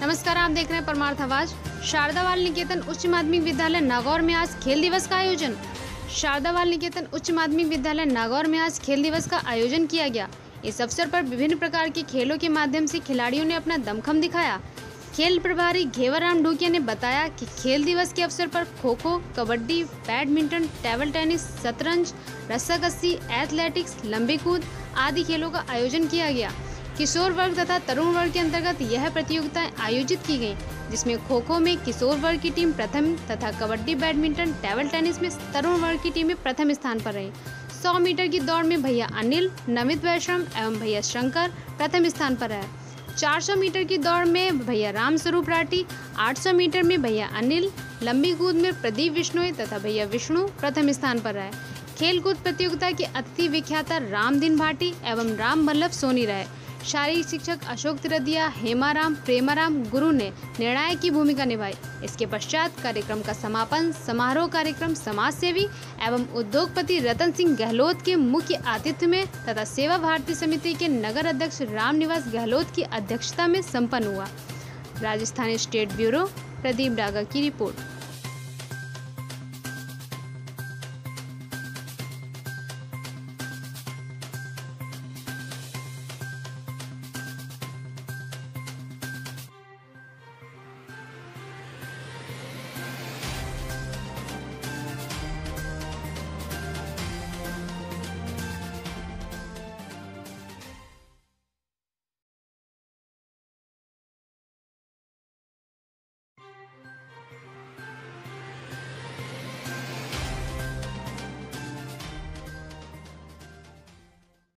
नमस्कार, आप देख रहे हैं परमार्थ आवाज। शारदा बाल निकेतन उच्च माध्यमिक विद्यालय नागौर में आज खेल दिवस का आयोजन। शारदा बाल निकेतन उच्च माध्यमिक विद्यालय नागौर में आज खेल दिवस का आयोजन किया गया। इस अवसर पर विभिन्न प्रकार के खेलों के माध्यम से खिलाड़ियों ने अपना दमखम दिखाया। खेल प्रभारी घेवरराम ढूकिया ने बताया कि खेल दिवस के अवसर पर kho kho, kabaddi, badminton, table tennis, शतरंज, रस्साकसी, एथलेटिक्स, लंबी कूद आदि खेलों का आयोजन किया गया। किशोर वर्ग तथा तरुण वर्ग के अंतर्गत यह प्रतियोगिताएं आयोजित की गईं, जिसमें खो खो में किशोर वर्ग की टीम प्रथम तथा कबड्डी, बैडमिंटन, टेबल टेनिस में तरुण वर्ग की टीमें प्रथम स्थान पर रहीं। 100 मीटर की दौड़ में भैया अनिल, नमित वैश्रम एवं भैया शंकर प्रथम स्थान पर है। 400 मीटर की दौड़ में भैया राम स्वरूप राठी, 800 मीटर में भैया अनिल, लंबी कूद में प्रदीप विश्नोई तथा भैया विष्णु प्रथम स्थान पर रहे। खेलकूद प्रतियोगिता के अतिथि विख्याता रामदीन भाटी एवं राम बल्लभ सोनी रहे। शारीरिक शिक्षक अशोक तिरदिया, हेमाराम, प्रेमाराम गुरु ने निर्णायक की भूमिका निभाई। इसके पश्चात कार्यक्रम का समापन समारोह कार्यक्रम समाज सेवी एवं उद्योगपति रतन सिंह गहलोत के मुख्य आतिथ्य में तथा सेवा भारती समिति के नगर अध्यक्ष रामनिवास गहलोत की अध्यक्षता में संपन्न हुआ। राजस्थानी स्टेट ब्यूरो प्रदीप डागा की रिपोर्ट।